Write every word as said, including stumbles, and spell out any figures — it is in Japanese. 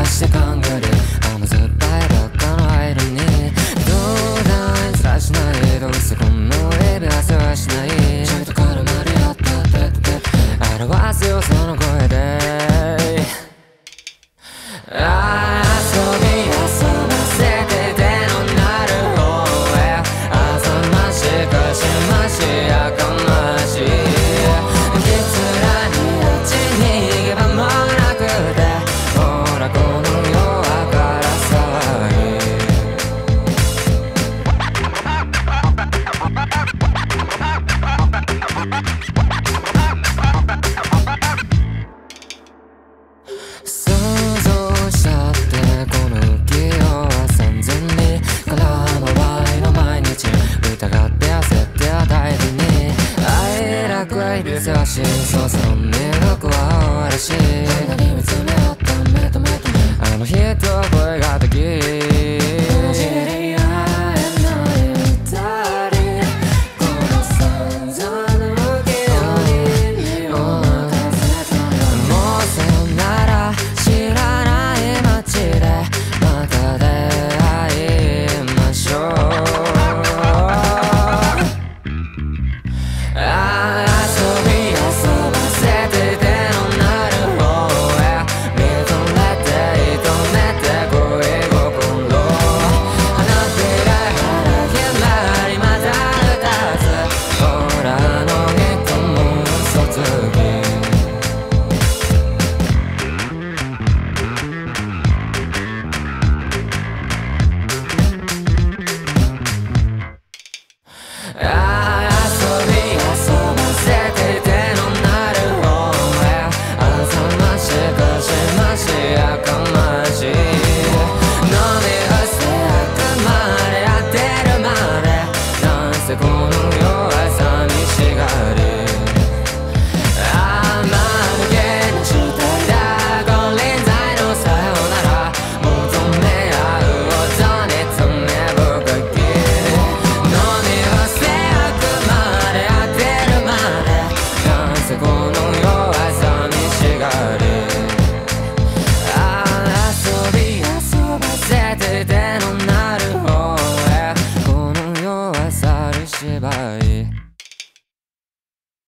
して考える甘酸っぱいばっかのアイロンにどうだいつらしないどうせこのエビ汗はしないちょいと絡まり合ったってって表すよその声でああ遊び遊ばせて手のなる方へあざましかしましやかましいきつらにあっちに行けばもうなくてほらこの世はからさい想像しちゃってこの浮世は三千里から回りの毎日疑って焦って与えるに愛楽は許せはしそうその魅力は終わるし何見つめ合った目と目と目あの人声ができ知り合えない二人この散々な浮世に身を任せたもうさよなら知らない街でまた出会いましょうああ遊び遊ばせて手のなる方へ認めて射止めて恋心花びらからひまりまた二つほらあの人も嘘つきああ遊び遊ばせて手のなる方へあざましかしましやかましい飲み干してあくまで当てるまでなんせこの世は寂しがりああまぬけな主体だ金輪際のさよなら求め合う音に詰め深き飲み干してあくまで当てるまでなんせこの